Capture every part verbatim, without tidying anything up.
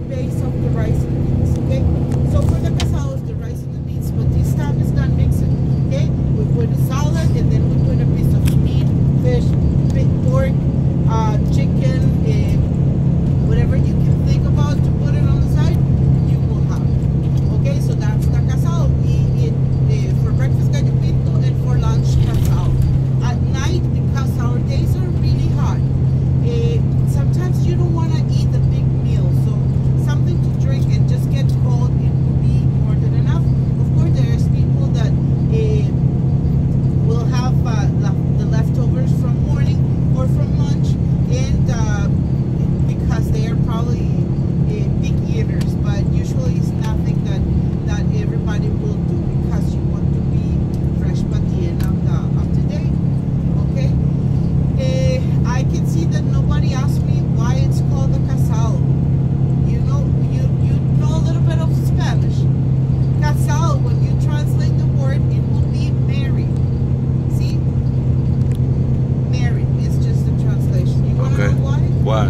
base of the rice and the beans, okay? So for the casados, the rice and the beans, but this time it's not mixing, okay? We put a salad and then we put a piece of meat, fish, big pork, uh, chicken, uh, whatever you can think about to put it on the side, you will have it. Okay, so that's the casado. We eat uh, for breakfast gallo pinto and for lunch casado. At night, because our days are really hot, uh, sometimes you don't want to eat a big meal, so something to drink and just get cold, it will be more than enough. Of course, there's people that uh, will have uh, the leftovers from morning or from lunch, and uh, because they are probably uh, big eaters, but usually it's nothing that that everybody will do because you want to be fresh by the end of the of the day. Okay, uh, I can see that nobody asked me why it's called a casado. You know, you you know a little bit of Spanish. Casado, when you translate the word, it will be married. See, married. It's just a translation. You want to Okay. know why? Why?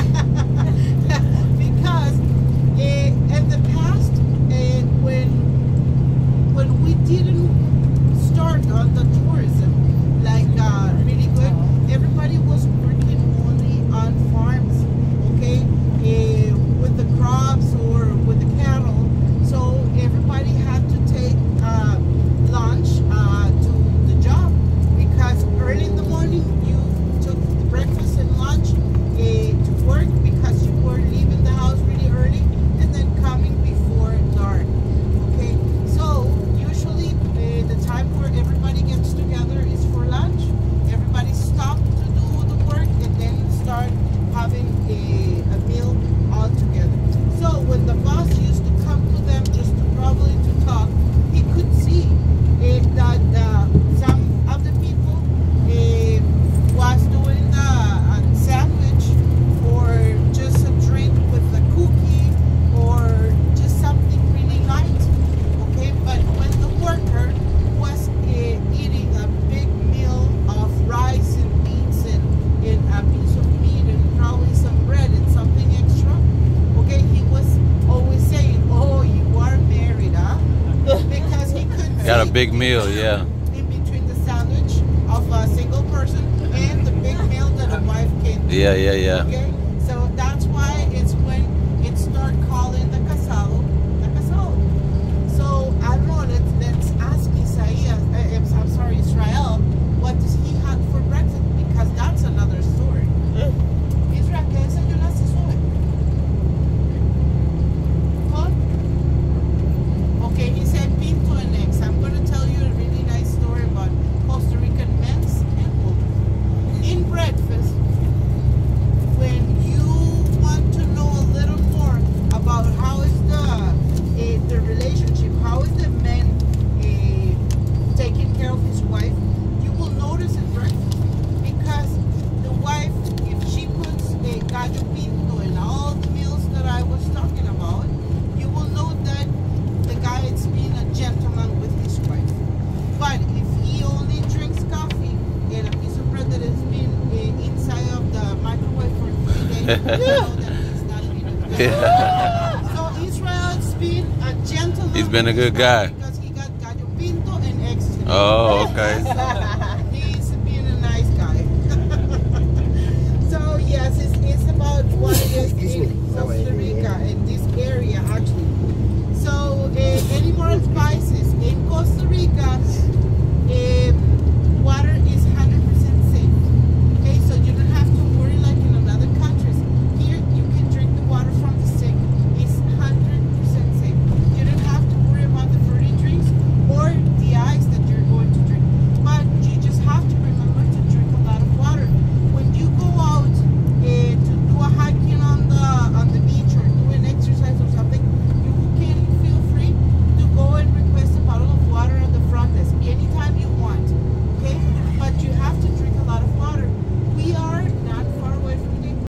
Because uh, in the past, uh, when when we didn't start on the tourism like uh, really good, everybody was working only on farms, okay, uh, with the crops or with the cattle. So everybody had to take uh, lunch uh, to the job, because early in the morning you took the breakfast and lunch uh, to work, because you were leaving the house really early and then coming before dark. Okay, so usually uh, the time where everybody gets together is for lunch. Everybody stopped to do the work and then start having a, a meal all together. So when the boss used to come to them just to probably to talk, he could see uh, that uh, some of the people uh, was doing the uh, sandwich or just a drink with a cookie or just something really light. Okay, but when the worker was uh, eating a big meal of rice and beans and, and a piece of meat and probably some bread and something extra, okay, he was always saying, "Oh, you are married, huh?" Because he could Got a see big meal, yeah. in between the sandwich of a single person and the big meal that a wife can do. Yeah, yeah, yeah. Okay, so that's why it's when it start calling the casado, the casado. So I don't know. Let's let's ask Isaiah. Uh, I'm sorry, Israel. What does he have for breakfast? Because that's another story. Israel, ¿qué desayunaste hoy? Huh? Okay, he said pinto and eggs. I'm going to tell you a really nice story about Costa Rican men's and women. In breakfast, when you want to know a little more about how is the uh, the relationship, how is the man uh, taking care of his wife, you will notice in breakfast, because the wife, if she puts a gallo pinto in all the meals that I was talking about, you will know that the guy is being a gentleman with his wife. But if he only drinks coffee and a piece of bread that has been uh, inside of the microwave for three days, you know that he's not being a good guy. So Israel's been a gentleman. He's been a with his good guy. wife because he got gallo pinto and eggs today. Oh, okay. So